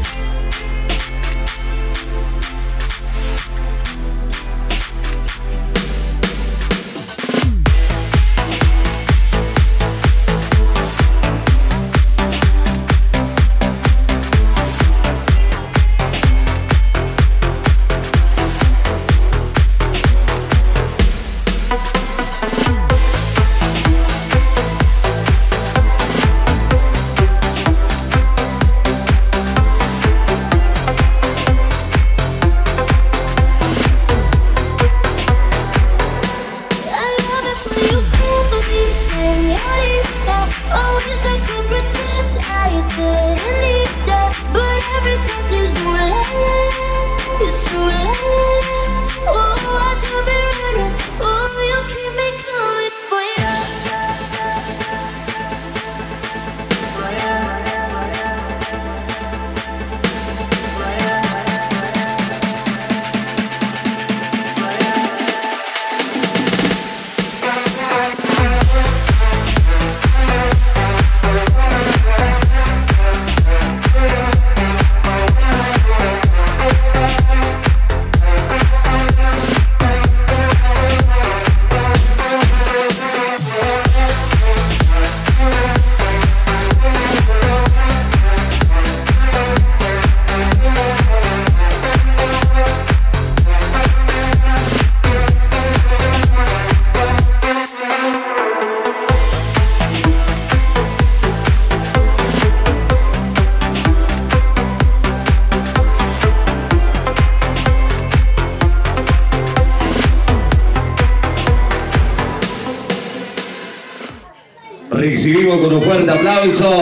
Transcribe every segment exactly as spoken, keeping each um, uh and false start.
Recibimos con un fuerte aplauso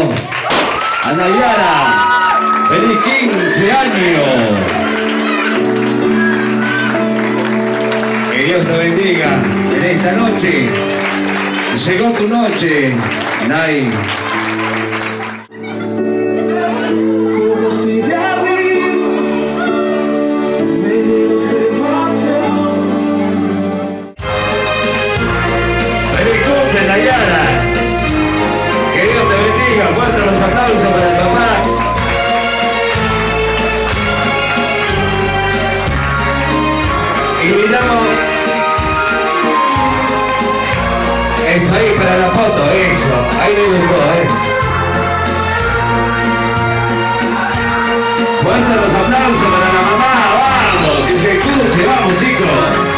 a Nayara. ¡Feliz quince años! Que Dios te bendiga en esta noche. Llegó tu noche, Nay. Fuerte los aplausos para el papá. Y gritamos. Eso ahí para la foto, eso. Ahí me gustó, eh. Fuerte los aplausos para la mamá. Vamos, que se escuche, vamos chicos.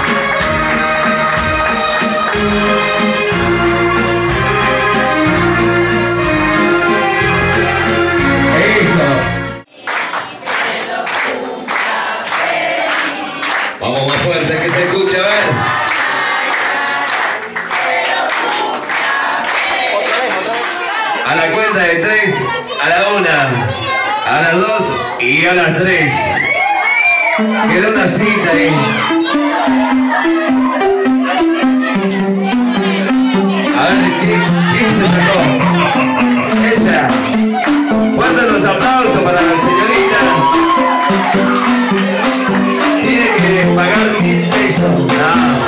Vamos más fuerte, que se escuche, a ver. A la cuenta de tres, a la una, a las dos y a las tres. Quedó una cita ahí. A ver, ¿quién se sacó? Ella. Fuerte los aplausos para la señorita. Tiene que pagar mil pesos. No.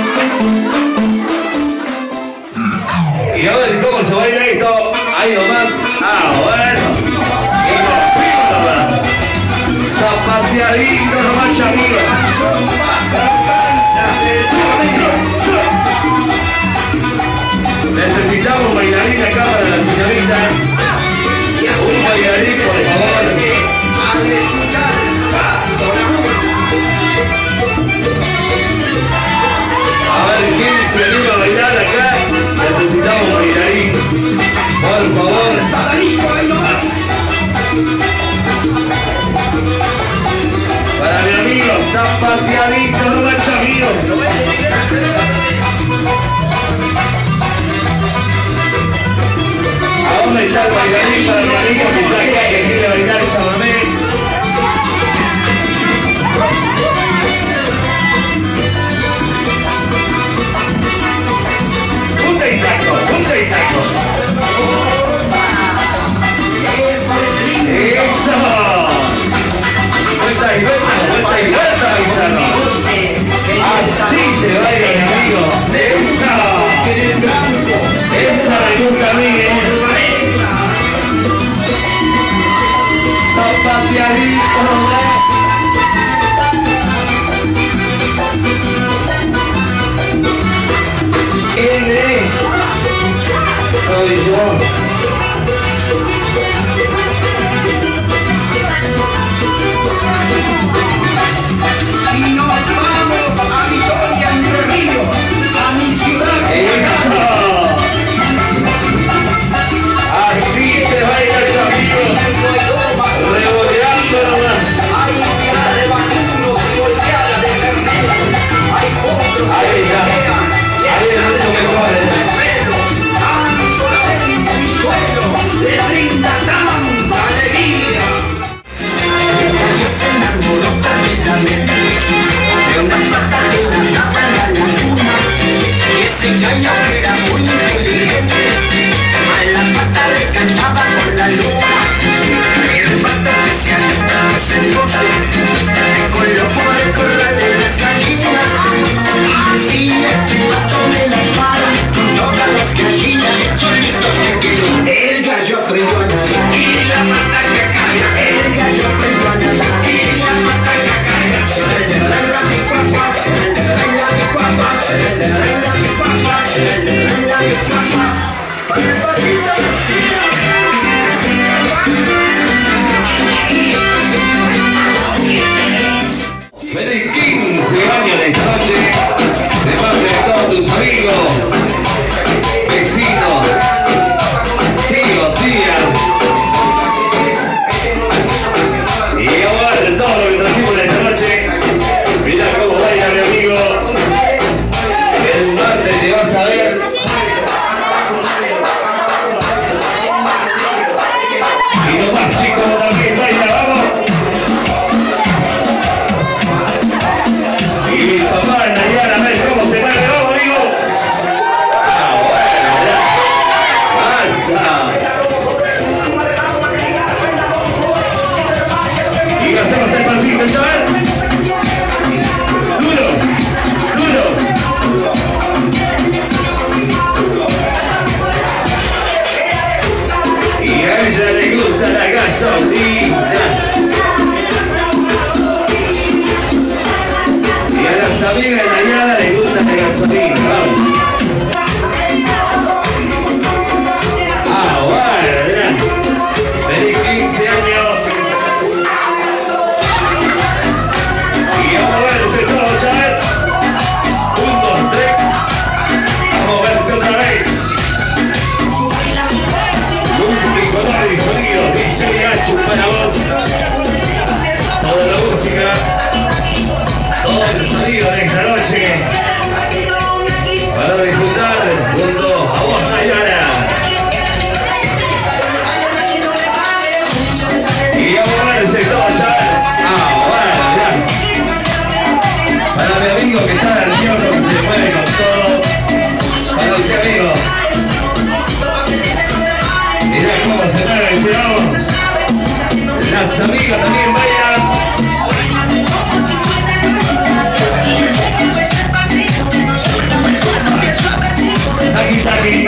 Y a ver cómo se baila esto. Ahí nomás. Ah, bueno. Y los píldoras. Zapateadito, no mancha amigo. Necesitamos bailarina acá para la señorita. Un bailarín, por favor. A ver quién se anima a bailar acá. Necesitamos bailarín. Por favor. Para mi amigo, zapateadito, no mancha amigo. ¿A dónde está el bailarín para mi amigo que está acá, que quiere bailar chamamé? Punta y taco, punta y taco. ¡Eso! Vuelta y vuelta, vuelta y vuelta, Pizarro. ella era muy inteligente, a la pata le cantaba con la luna. El pato que se alejaba celoso, se colocó al corral de las gallinas. Así es que el pato me las para con todas las gallinas, solito se quedó. El gallo aprendió a nadar y la pata que caía. El gallo aprendió a nadar y la pata que caía. Feliz quince años de esta noche, de parte de todos tus amigos, vecinos, tíos, tías. Y ahora todo lo que trajimos de esta noche, mirá cómo baila mi amigo. El martes te vas a ver. Y los más chicos también baila, vamos. Y papá en Nayara, a ver cómo se mueve, vamos amigo. Ah, bueno, mirá. Pasa. Y hacemos el pasito, chaval. Duro, duro. Y a ella le gusta la gasolina. Y a las amigas de Nayara les gusta la gasolina, vamos. Ah, bueno, mirá. Feliz quince años. Y vamos a verse todo, chaval. Un, dos, tres. Vamos a verse otra vez. Música y color y sonido. Dice Gacho para vos. Toda la música. Todo el sonido de esta noche para disfrutar junto a vos, Nayara. Y vamos a verse todo, chaval. Ah, bueno, mirá. Para mi amigo que está nervioso, que se mueve con todo. Para usted, amigo. Mirá cómo se mueve el chavo. Las amigas también bailan. Taqui, taqui.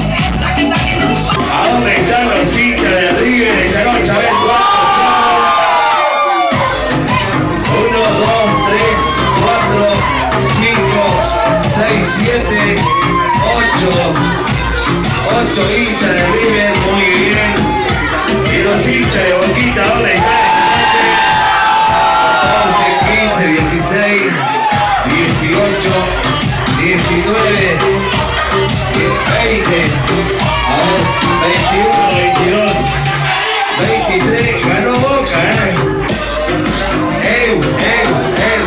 ¿A dónde están los hinchas de River esta noche? A ver cuántos son. Uno, dos, tres, cuatro, cinco, seis, siete, ocho. Ocho hinchas de River, muy bien. Y los hinchas de Boquita, ¿dónde están esta noche? once, quince, dieciséis, dieciocho, diecinueve, veinte, a ver, veintiuno, veintidós, veintitrés, ganó Boca, eh. Eu, eu, eu.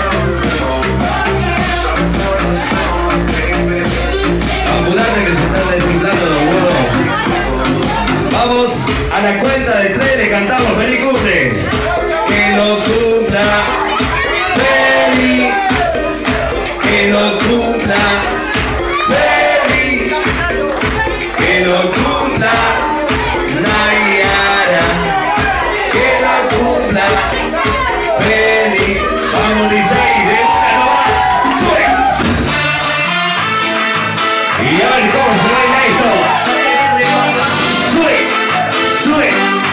Apurate que se están desinflando los huevos. Vamos a la cuenta de tres, le cantamos feliz cumple. Que lo cumpla feliz, que lo cumpla feliz, que lo cumpla Nayara, que lo cumpla feliz. Vamos, dice ahí, de una nomás, sube. Y a ver cómo se baila esto. Sube, sube.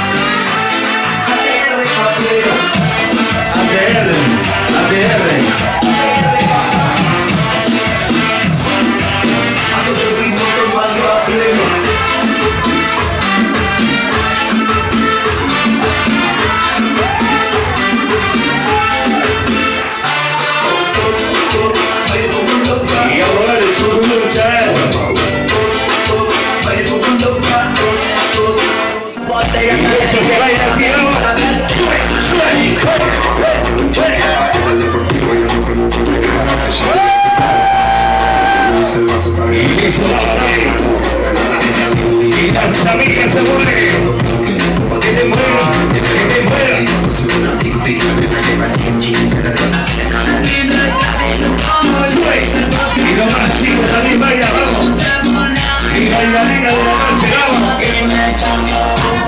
A T R, A T R. Y a volar el churro, chaval. Y eso se baila así, vamos. Sube, sube, sube, sube. Y eso va, y las amigas se mueven. Que se muevan, que te Sube. Y los más chicos también bailan, vamos. Y bailarina de la noche, vamos.